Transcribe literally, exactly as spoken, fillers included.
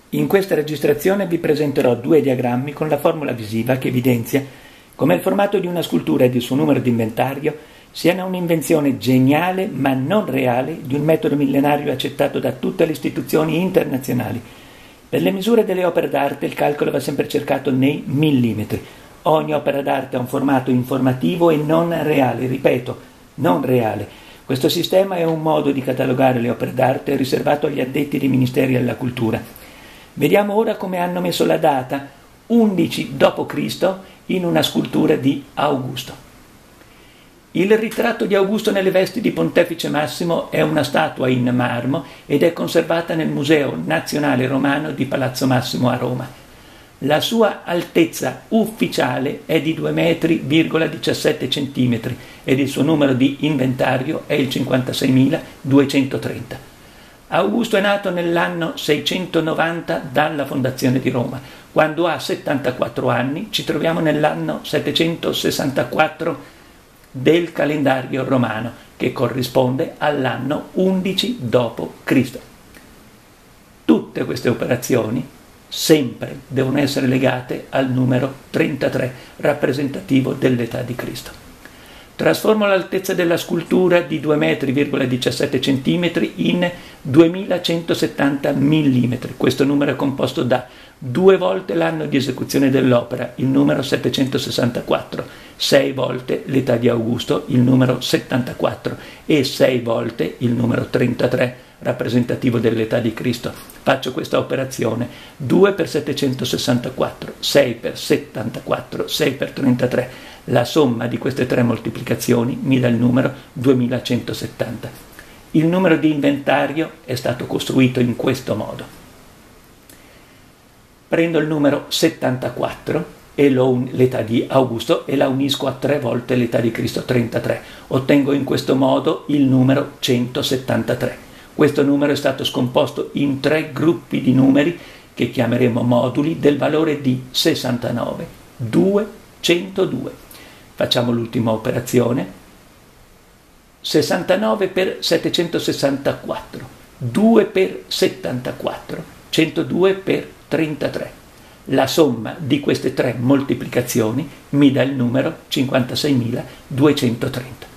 In questa registrazione vi presenterò due diagrammi con la formula visiva che evidenzia come il formato di una scultura ed il suo numero di inventario siano un'invenzione geniale ma non reale di un metodo millenario accettato da tutte le istituzioni internazionali. Per le misure delle opere d'arte il calcolo va sempre cercato nei millimetri. Ogni opera d'arte ha un formato informativo e non reale, ripeto, non reale. Questo sistema è un modo di catalogare le opere d'arte riservato agli addetti dei ministeri alla cultura. Vediamo ora come hanno messo la data undici dopo Cristo in una scultura di Augusto. Il ritratto di Augusto nelle vesti di Pontefice Massimo è una statua in marmo ed è conservata nel Museo Nazionale Romano di Palazzo Massimo a Roma. La sua altezza ufficiale è di due metri virgola diciassette centimetri ed il suo numero di inventario è il cinquantaseimiladuecentotrenta. Augusto è nato nell'anno seicentonovanta dalla fondazione di Roma. Quando ha settantaquattro anni ci troviamo nell'anno settecentosessantaquattro del calendario romano, che corrisponde all'anno undici dopo Cristo. Tutte queste operazioni sempre devono essere legate al numero trentatré, rappresentativo dell'età di Cristo. Trasformo l'altezza della scultura di due metri virgola diciassette centimetri in duemilacentosettanta millimetri. Questo numero è composto da due volte l'anno di esecuzione dell'opera, il numero settecentosessantaquattro, sei volte l'età di Augusto, il numero settantaquattro, e sei volte il numero trentatré, rappresentativo dell'età di Cristo. Faccio questa operazione: due per settecentosessantaquattro, sei per settantaquattro, sei per trentatré. La somma di queste tre moltiplicazioni mi dà il numero duemilacentosettanta. Il numero di inventario è stato costruito in questo modo. Prendo il numero settantaquattro e lo, l'età di Augusto e la unisco a tre volte l'età di Cristo, trentatré. Ottengo in questo modo il numero centosettantatré. Questo numero è stato scomposto in tre gruppi di numeri che chiameremo moduli del valore di sessantanove, due, centodue. Facciamo l'ultima operazione. sessantanove per settecentosessantaquattro, due per settantaquattro, centodue per trentatré. La somma di queste tre moltiplicazioni mi dà il numero cinquantaseimiladuecentotrenta.